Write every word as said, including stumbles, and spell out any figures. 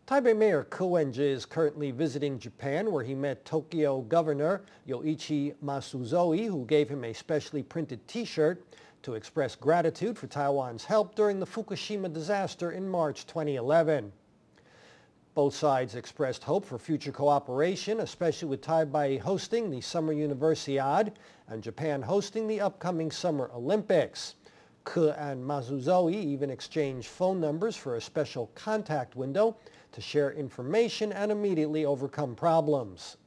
Taipei Mayor Ko Wen-je is currently visiting Japan, where he met Tokyo Governor Yoichi Masuzoe, who gave him a specially printed T-shirt to express gratitude for Taiwan's help during the Fukushima disaster in March twenty eleven. Both sides expressed hope for future cooperation, especially with Taipei hosting the Summer Universiade and Japan hosting the upcoming Summer Olympics. Ko and Masuzoe even exchanged phone numbers for a special contact window to share information and immediately overcome problems.